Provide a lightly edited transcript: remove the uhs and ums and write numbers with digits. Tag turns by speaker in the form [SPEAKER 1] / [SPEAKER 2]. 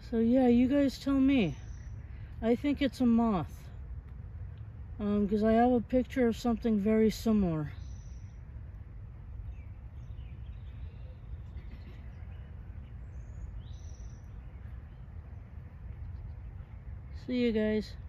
[SPEAKER 1] So yeah, you guys tell me. I think it's a moth. Because I have a picture of something very similar. See you guys.